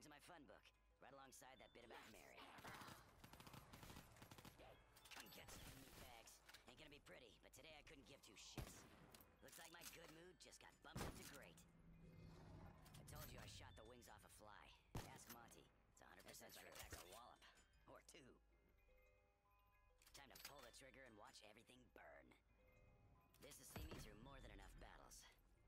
belongs in my fun book, right alongside that bit about Mary. Come get some meatbags. Ain't gonna be pretty, but today I couldn't give two shits. Looks like my good mood just got bumped up to great. I told you I shot the wings off a fly. Ask Monty. It's 100% true. That's a wallop. Or two. Time to pull the trigger and watch everything burn. This has seen me through more than enough battles.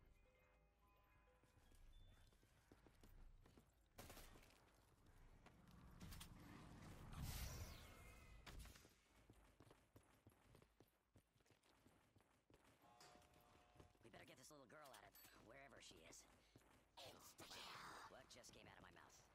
We better get this little girl out of wherever she is. Insta-kill! What just came out of my mouth?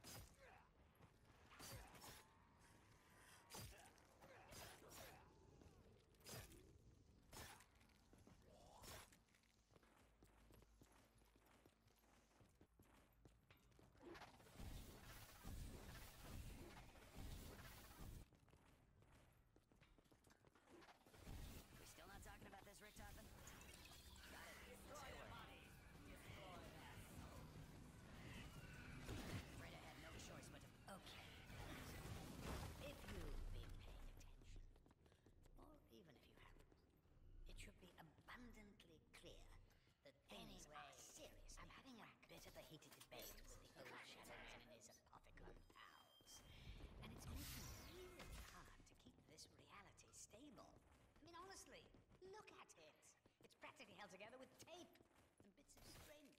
We still not talking about this, Rick Toppin? Got it. Destroy the body. Destroy that soul. Afraid I had no choice but to... Okay. If you've been paying attention, or even if you haven't, it should be abundantly clear that things are serious. I'm having a bit of a heated debate with the old Shadowman and his apothecary pals. And it's making it really hard to keep this reality stable. I mean, honestly, look at it. It's practically held together with tape and bits of string.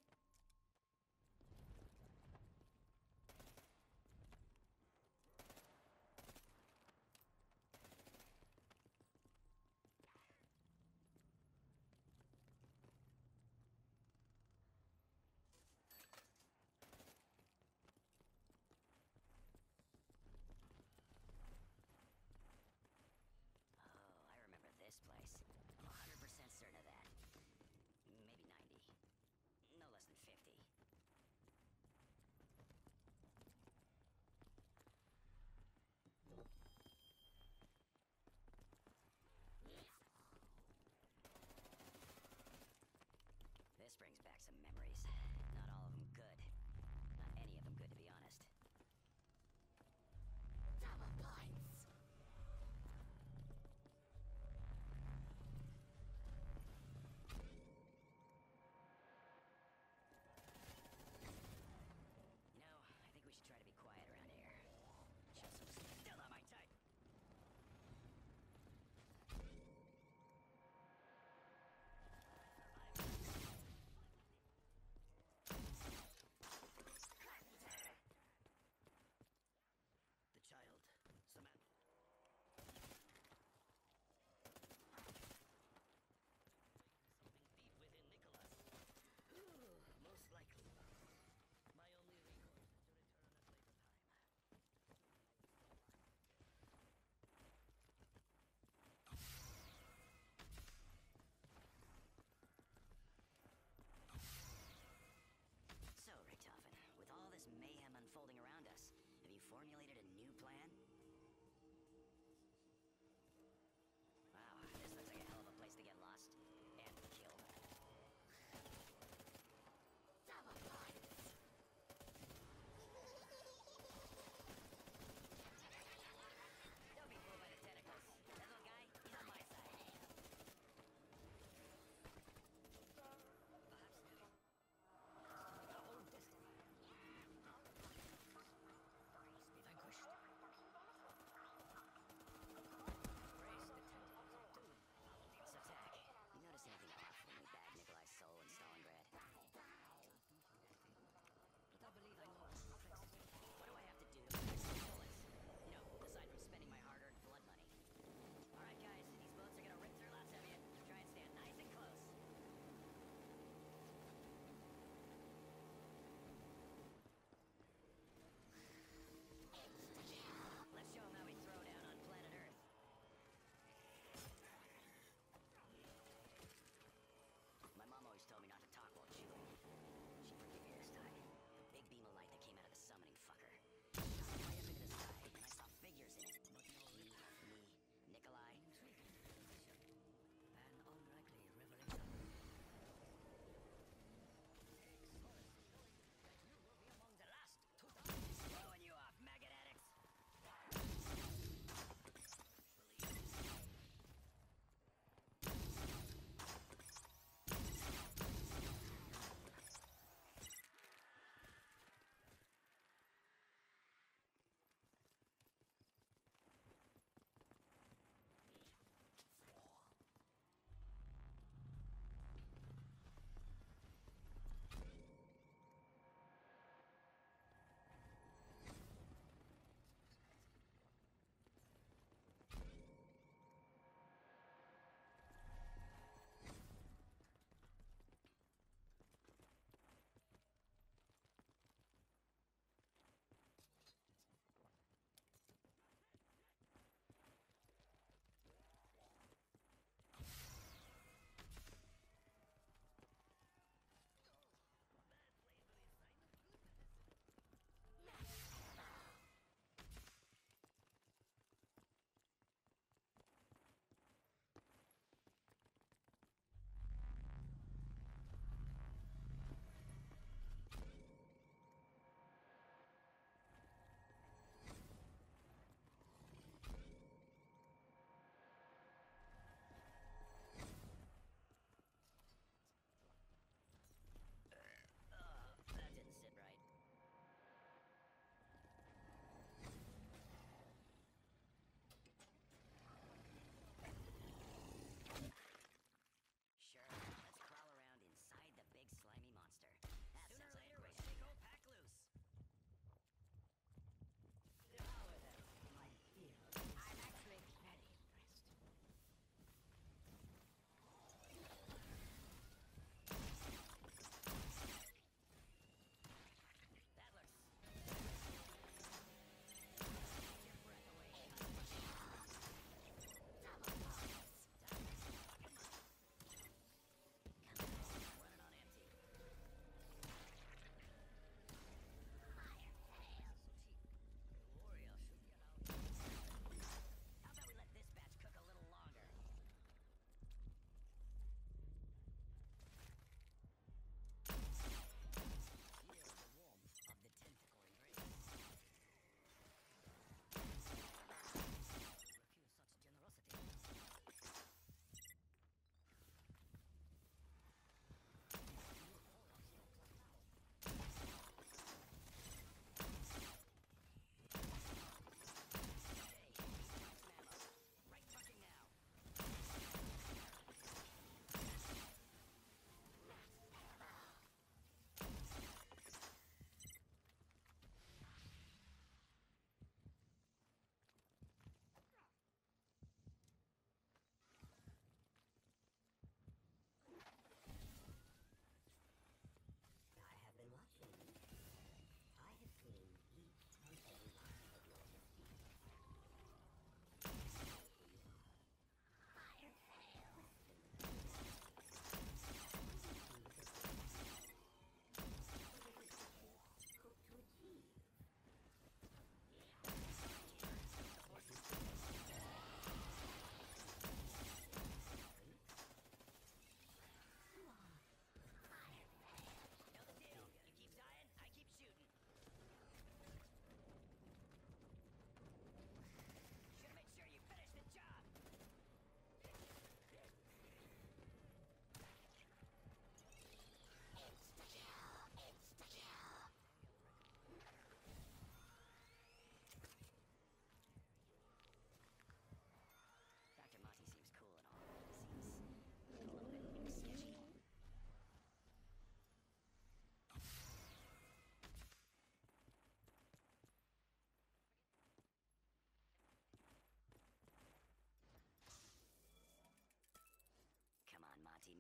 Oh, I remember this place. I'm 100% certain of that. Maybe 90%.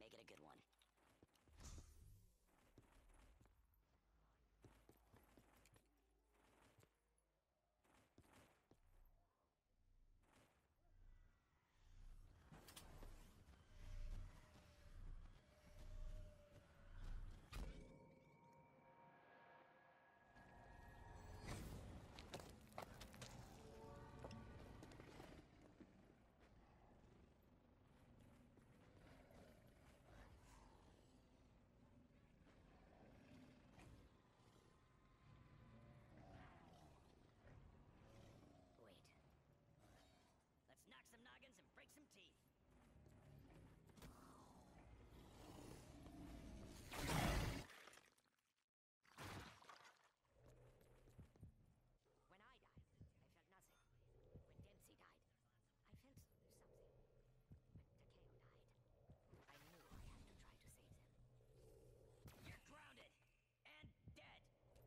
make it a good one. Knock some noggins and break some teeth. When I died, I felt nothing. When Dempsey died, I felt something. When Takeo died, I knew I had to try to save them. You're grounded and dead.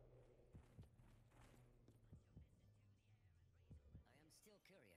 I am still curious.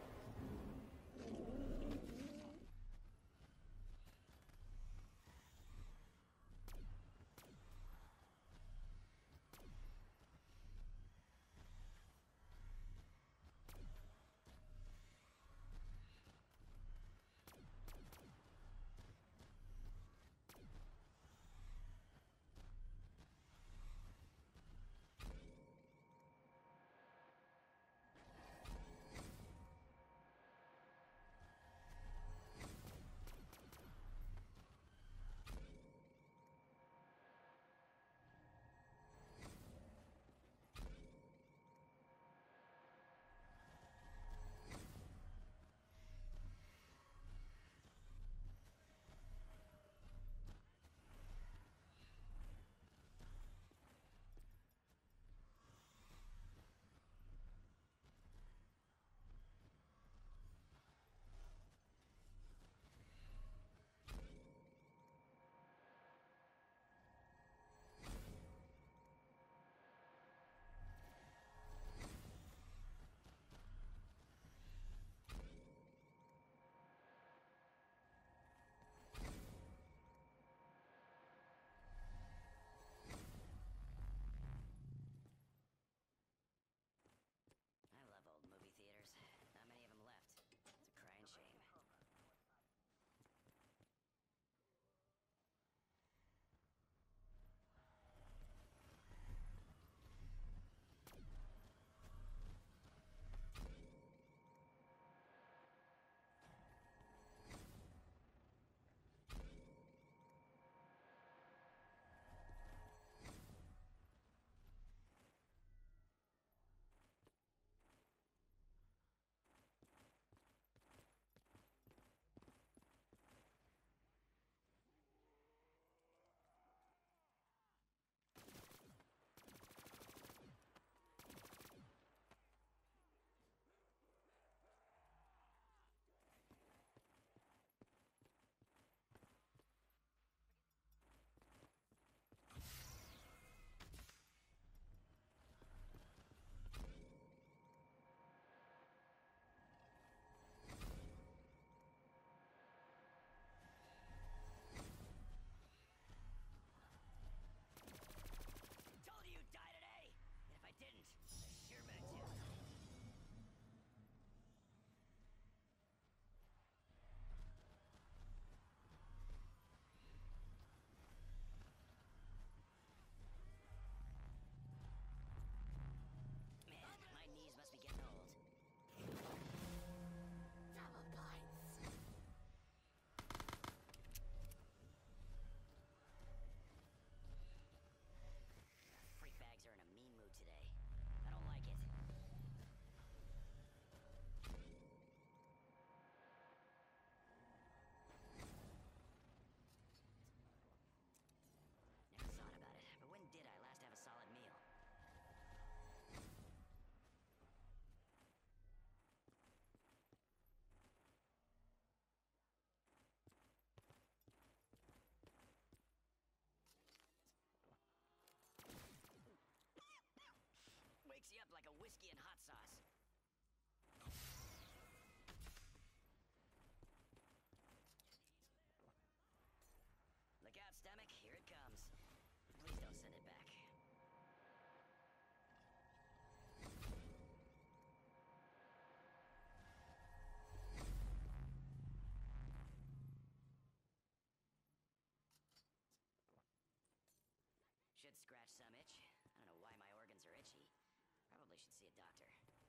like a whiskey and hot sauce. scratch some itch. I don't know why my organs are itchy. Probably should see a doctor.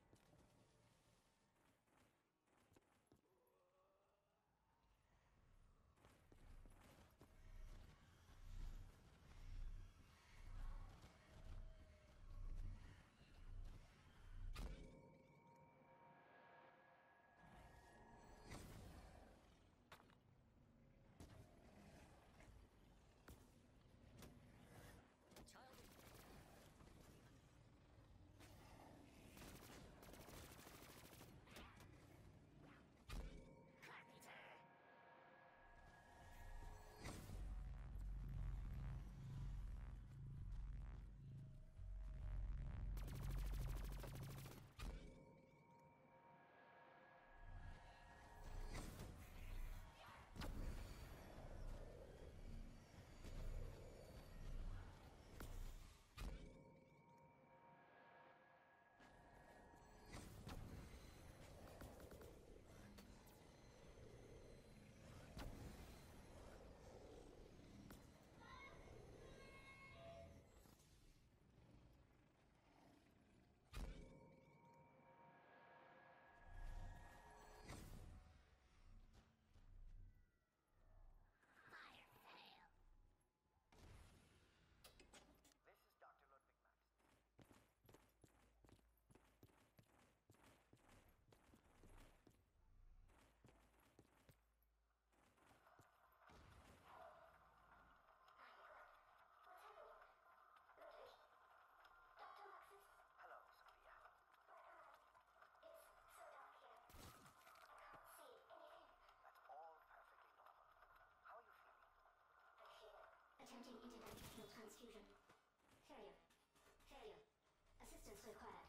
Attempting interdimensional transfusion. Failure. Failure. Assistance required.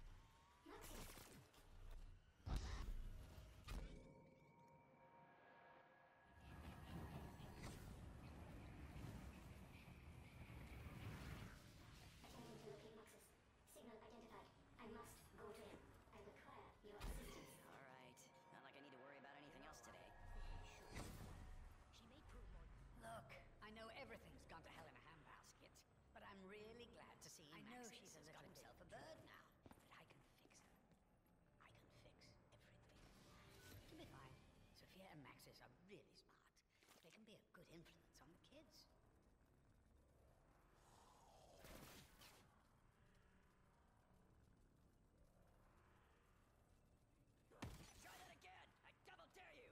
Maxis! Attempting to locate Maxis. Signal identified. I must go to him. I require your assistance. All right. Not like I need to worry about anything else today. She may prove more. Look, I know everything's gone to hell in a handbasket, but I'm really glad to see Maxis she's a has got little himself a bird now. But I can fix her. I can fix everything. She'll be fine. Sophia and Maxis are really smart. They can be a good influence on the kids. Try that again! I double dare you!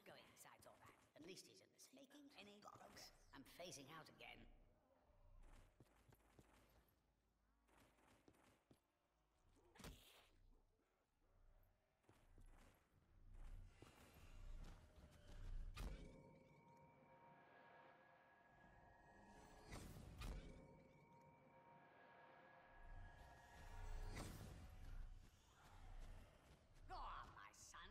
going besides all that? At least he's in the same making any bollocks. I'm phasing out again. Go on, my son.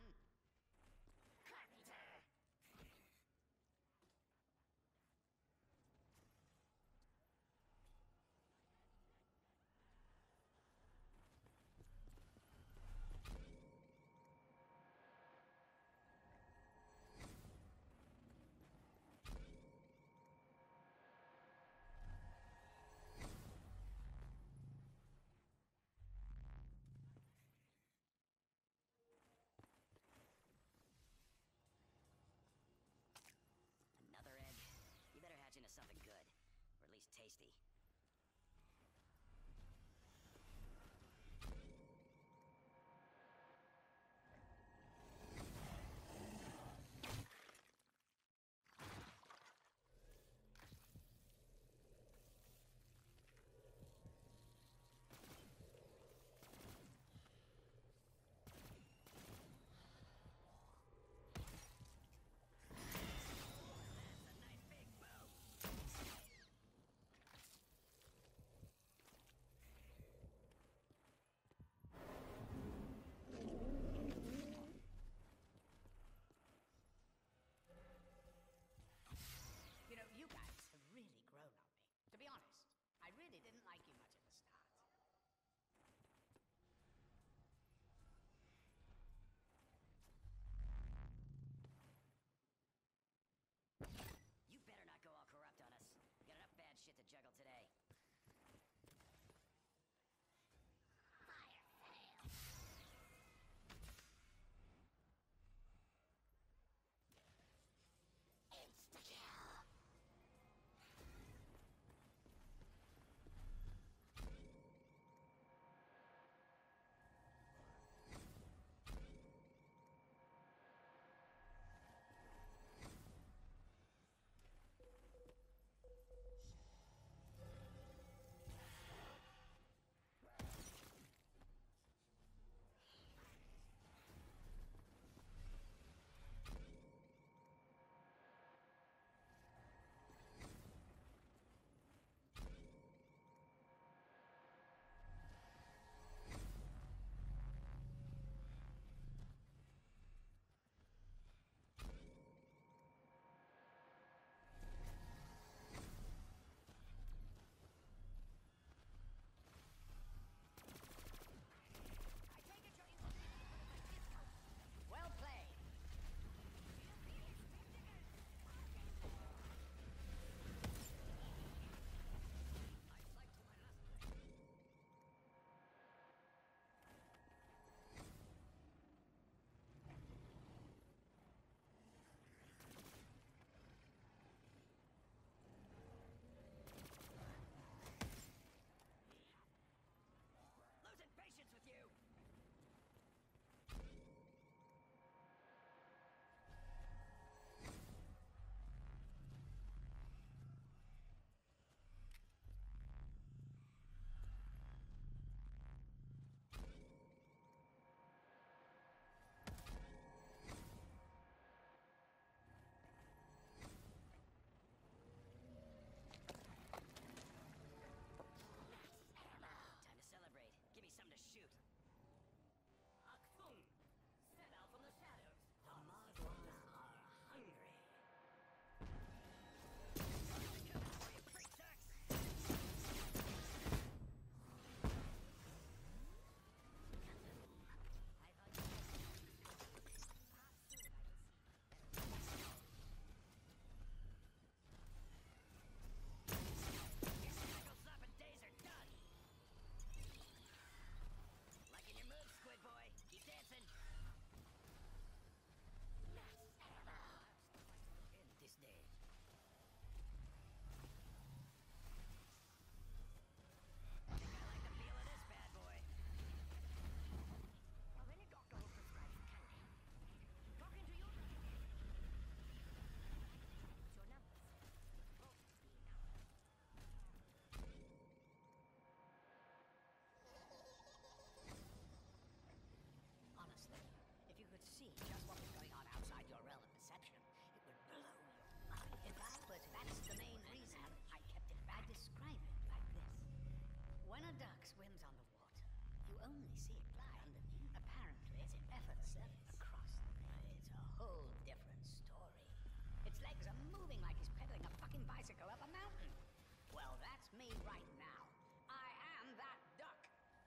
see just what was going on outside your realm of perception, it would blow your mind. If I were to, that's the main reason I kept it back. I describe it like this. When a duck swims on the water, you only see it fly underneath. Apparently, it's effortlessly across the bay. It's a whole different story. Its legs are moving like he's pedaling a fucking bicycle up a mountain. Well, that's me right now. I am that duck.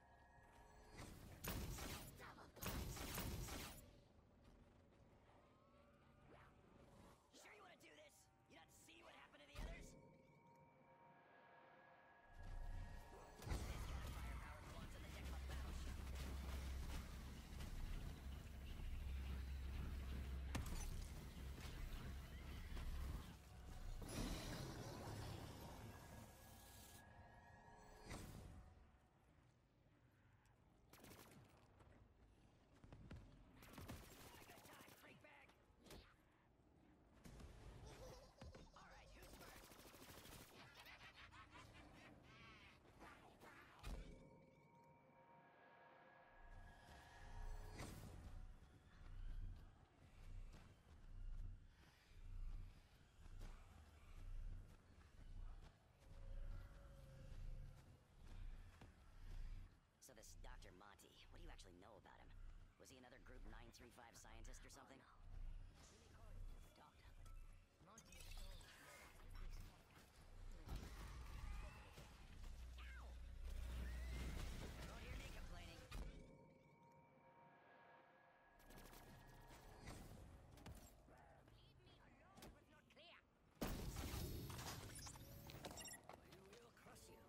Sure you want to do this? You not see what happened to the others? This kind of firepower belongs on the deck of a battleship. Not a good time, freak bag. All right, who's first? So this Dr. Monty, what do you actually know about him? Was he another Group 935 scientist or something? Really call him a doctor, but Monty is always more like a peacemaker. Ow! Don't hear me complaining. Leave me alone with your clear. We will crush you.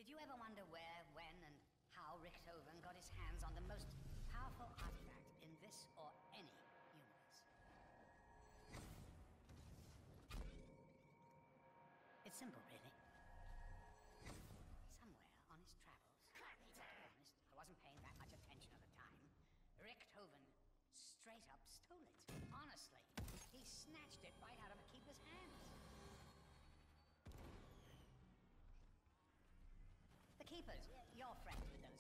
Did you ever wonder where, when, and how Richthofen got his hands on the most powerful artifact in this or any universe? It's simple, really. Somewhere on his travels, to be honest, I wasn't paying that much attention at the time, Richthofen straight up stole it. Honestly, he snatched it right out of a keeper's hands. The keepers, your friend with the